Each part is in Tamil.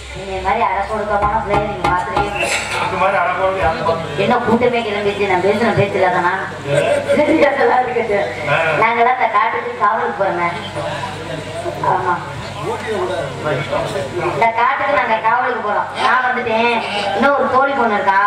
இந்த மாதிரி அடக்கொடுக்கமான பிள்ளைய நீங்க பாத்துறீங்க. என்ன கூட்டமே கிளம்பிச்சு, நான் பேசுறேன் பேசலாதானா? நாங்கெல்லாம் இந்த காட்டுக்கு காவலுக்கு போறோங்க. ஆமா, இந்த காட்டுக்கு நாங்க காவலுக்கு போறோம். நான் வந்துட்டேன், இன்னும் ஒரு தோழி பொண்ணு இருக்கா.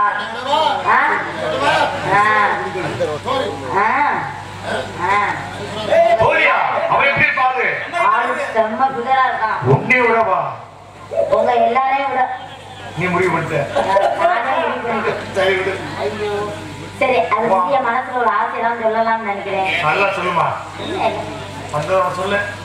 செம்ம பிகரா இருக்கான். உங்க எல்லாரையும் விட நீ முடிவு பண்ணிட்ட. சரி, அது மனசுல ஒரு ஆசையெல்லாம் சொல்லலாம்னு நினைக்கிறேன். நல்லா சொல்லுமா, சொல்லு.